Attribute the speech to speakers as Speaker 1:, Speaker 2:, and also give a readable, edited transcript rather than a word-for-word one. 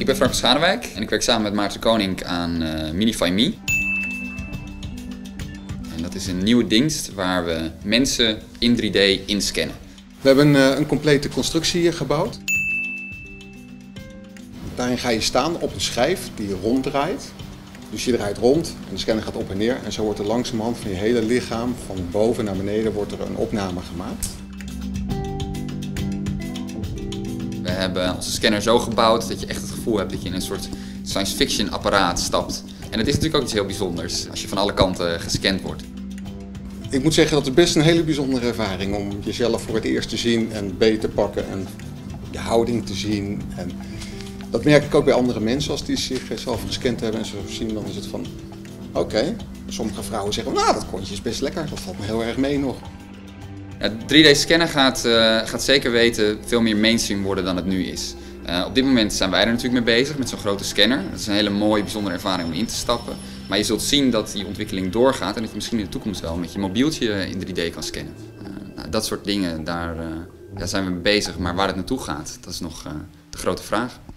Speaker 1: ben Frank Schadewijk en ik werk samen met Maarten Koning aan Minify Me. En dat is een nieuwe dienst waar we mensen in 3D inscannen.
Speaker 2: We hebben een complete constructie gebouwd. Daarin ga je staan op een schijf die ronddraait. Dus je draait rond en de scanner gaat op en neer. En zo wordt er langzamerhand van je hele lichaam, van boven naar beneden, wordt er een opname gemaakt.
Speaker 1: We hebben onze scanner zo gebouwd dat je echt het gevoel hebt dat je in een soort science fiction apparaat stapt. En het is natuurlijk ook iets heel bijzonders als je van alle kanten gescand wordt.
Speaker 2: Ik moet zeggen dat het best een hele bijzondere ervaring om jezelf voor het eerst te zien en beet te pakken en je houding te zien. En dat merk ik ook bij andere mensen als die zichzelf gescand hebben en zo zien, dan is het van oké. Sommige vrouwen zeggen, nou dat kontje is best lekker, dat valt me heel erg mee nog.
Speaker 1: Ja, 3D-scannen gaat zeker weten veel meer mainstream worden dan het nu is. Op dit moment zijn wij er natuurlijk mee bezig met zo'n grote scanner. Dat is een hele mooie, bijzondere ervaring om in te stappen. Maar je zult zien dat die ontwikkeling doorgaat en dat je misschien in de toekomst wel met je mobieltje in 3D kan scannen. Dat soort dingen, daar zijn we mee bezig. Maar waar het naartoe gaat, dat is nog de grote vraag.